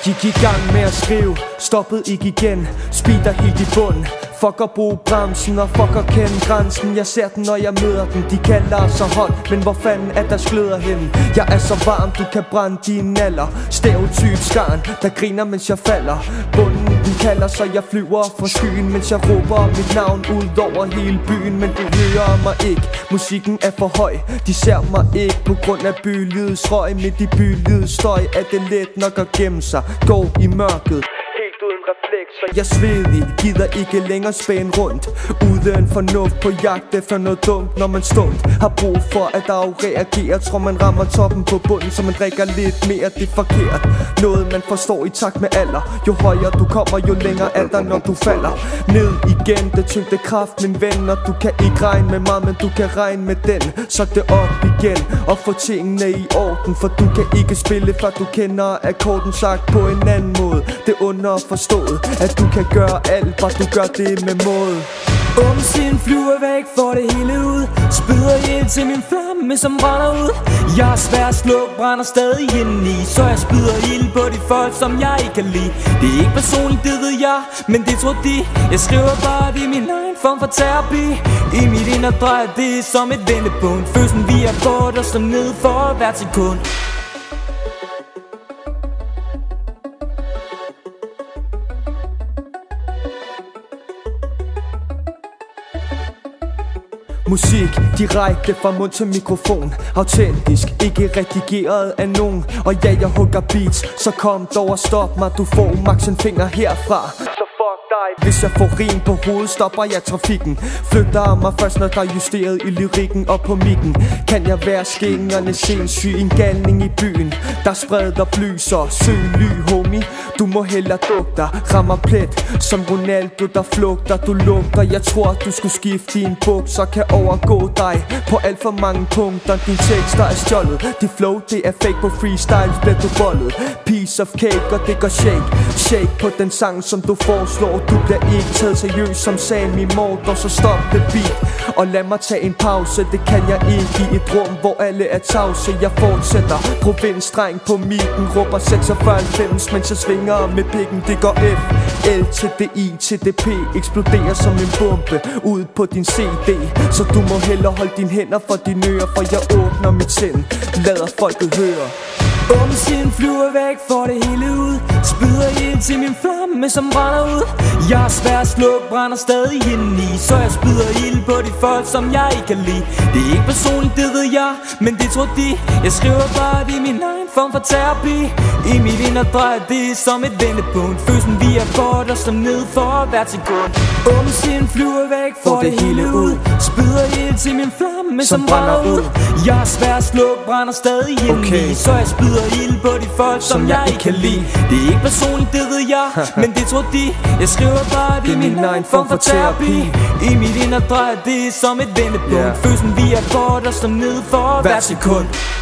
Gik i gang med at skrive, stoppede ikke igen. Speeder helt i bunden. Fuck at bruge bremsen og fuck at kende grænsen. Jeg ser den når jeg møder den. De kalder så højt, men hvor fanden er der gløder henne? Jeg er så varm, du kan brænde din alder. Stereotyp skarn, der griner mens jeg falder. Bunden den kalder, så jeg flyver fra skyen, mens jeg råber mit navn ud over hele byen. Men du hører mig ikke, musikken er for høj. De ser mig ikke på grund af bylydets røg. Midt i bylydets støj er det let nok at gemme sig. Gå i mørket uden refleks, så jeg svedig, gider ikke længere spæne rundt. Uden fornuft på jagt efter noget dumt. Når man stumt har brug for at afreagere, tror man rammer toppen på bunden, så man drikker lidt mere, det er forkert. Noget man forstår i takt med alder. Jo højere du kommer, jo længere er der når du falder ned igen. Det tyngde kraft min ven, og du kan ikke regne med mig, men du kan regne med den. Så det op igen og få tingene i orden, for du kan ikke spille før du kender akkorden. Sagt på en anden måde, det underforstået at du kan gøre alt, bare du gør det med måde. Åben sin flyver væk, får det hele ud. Spyder ild til min flamme, som brænder ud. Jeg er svær at slukke, brænder stadig indeni. Så jeg spyder ild på de folk, som jeg ikke kan lide. Det er ikke personligt, det ved jeg, men det tror de. Jeg skriver bare, det er min egen form for terapi. I mit indre er det som et vendepunkt. Følelsen vi er godt og slår ned for hvert sekund. Musik direkte fra mund til mikrofon. Autentisk, ikke redigeret af nogen. Og ja, jeg hugger beats, så kom dog og stop mig. Du får max en finger herfra. Så fuck dig. Hvis jeg får rim på hovedet, stopper jeg trafikken. Flytter mig først, når der er justeret i lyrikken og på mikken. Kan jeg være skængerne sindssyg, en galning i byen der spreder blyser, søg ly homie. Du må hellere dukke dig, rammer plet som Ronaldo der flugter. Du lugter, jeg tror du skulle skifte din bukser. Kan overgå dig på alt for mange punkter. Din tekster er stjålet, dit flow det er fake. På freestyle bliver du bollet. Piece of cake og det går shake på den sang som du foreslår. Du bliver ikke taget seriøst som Sami Morder. Så stop the beat og lad mig tage en pause. Det kan jeg ikke i et rum hvor alle er tavse. Jeg fortsætter, provinsdreng på mikken. Råber 96 mens jeg svinger med pikken. Det går F, L til D, I til DP. Eksploderer som en bombe ud på din CD. Så du må hellere holde dine hænder for dine ører, for jeg åbner mit sind, lader folket høre. Åben sin flyver væk, får det hele ud. Spyder ild til min flamme, som brænder ud. Jeg er svær at slukke, brænder stadig indeni. Så jeg spyder ild på de folk, som jeg ikke kan lide. Det er ikke personligt, det ved jeg, men det tror de. Jeg skriver bare, det er min egen form for terapi. I mit indre er det som et vendepunkt. Følelsen vi er godt og slår ned for hvert sekund. Åben sin flyver væk, får det hele ud. Spyder ild til min flamme, som brænder ud. Jeg er svær at slukke, brænder stadig indeni. Så jeg spyder ild på de folk, som jeg ikke kan lide. Det er ikke personligt, det ved jeg, men det tror de. Jeg skriver bare, det er min egen form for terapi. I mit indre er det som et vendepunkt. Følelsen vi er godt og slår ned for hvert sekund.